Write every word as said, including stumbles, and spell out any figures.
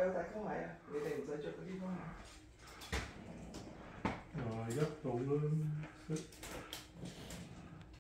đeo tại không phải à? Để để giới cho cái đi không à? Rồi gấp tụ lên.